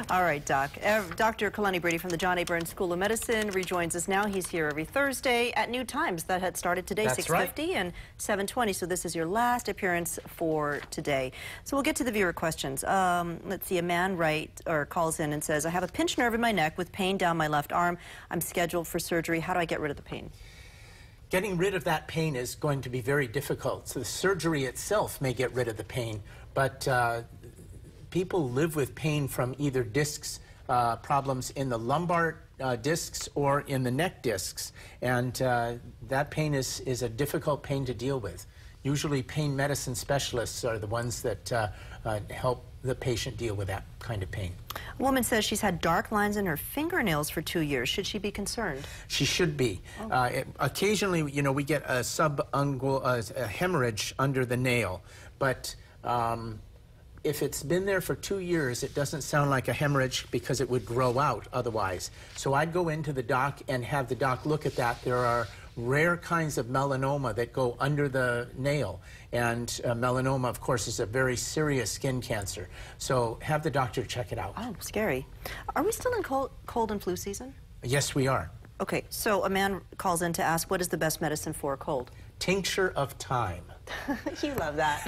All right, Doc. Dr. Kalani Brady from the John A. Burns School of Medicine rejoins us now. He's here every Thursday at new times that had started today, 6:50 and 7:20. So this is your last appearance for today. So we'll get to the viewer questions. Let's see. A man calls in and says, "I have a pinched nerve in my neck with pain down my left arm. I'm scheduled for surgery. How do I get rid of the pain?" Getting rid of that pain is going to be very difficult. So the surgery itself may get rid of the pain, but people live with pain from either discs, problems in the lumbar discs or in the neck discs, and that pain is a difficult pain to deal with. Usually pain medicine specialists are the ones that help the patient deal with that kind of pain. A woman says she's had dark lines in her fingernails for 2 years. Should she be concerned? She should be. Occasionally, you know, we get a a hemorrhage under the nail, but if it's been there for 2 years, it doesn't sound like a hemorrhage because it would grow out otherwise. So I'd go into the doc and have the doc look at that. There are rare kinds of melanoma that go under the nail, and melanoma, of course, is a very serious skin cancer. So have the doctor check it out. Oh, scary. Are we still in cold and flu season? Yes, we are. Okay, so a man calls in to ask, what is the best medicine for a cold? Tincture of thyme. You love that.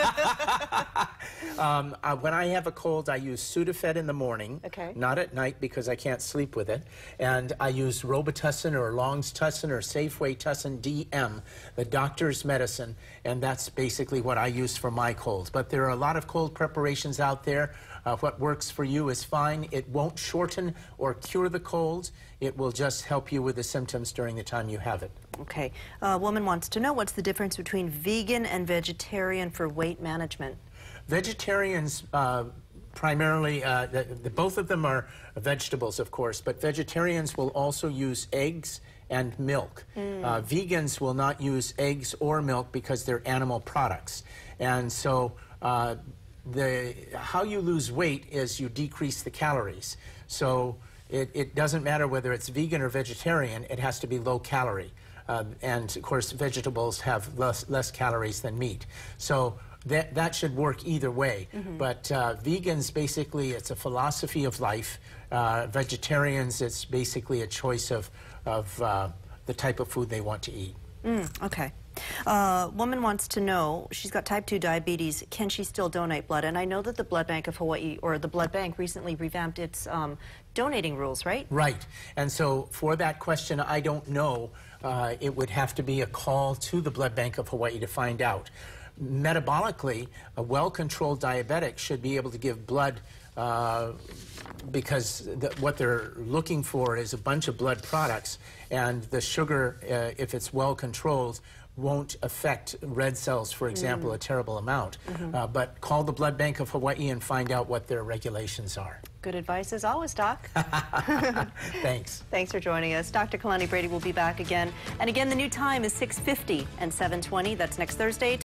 When I have a cold, I use Sudafed in the morning, not at night because I can't sleep with it, and I use Robitussin or Longstussin or Safeway Tussin DM, the doctor's medicine, and that's basically what I use for my colds. But there are a lot of cold preparations out there. What works for you is fine. It won't shorten or cure the cold. It will just help you with the symptoms during the time you have it. Okay. A woman wants to know what's the difference between vegan and vegetarian for weight management. Vegetarians primarily, both of them are vegetables, of course, but vegetarians will also use eggs and milk. Vegans will not use eggs or milk because they're animal products. And so how you lose weight is you decrease the calories. So it doesn't matter whether it's vegan or vegetarian, it has to be low calorie. And of course vegetables have less calories than meat. So that should work either way. But vegans, basically, it's a philosophy of life. Vegetarians, it's basically a choice of the type of food they want to eat. Okay. Woman wants to know, she's got type 2 diabetes, can she still donate blood? And I know that the Blood Bank of Hawaii, or the Blood Bank, recently revamped its donating rules, right? Right. And so for that question, I don't know. It would have to be a call to the Blood Bank of Hawaii to find out. Metabolically, a well-controlled diabetic should be able to give blood because what they're looking for is a bunch of blood products, and the sugar, if it's well controlled, won't affect red cells, for example, a terrible amount. But call the Blood Bank of Hawaii and find out what their regulations are. Good advice as always, Doc. Thanks. Thanks for joining us. Dr. Kalani Brady will be back again. And again, the new time is 6:50 and 7:20. That's next Thursday.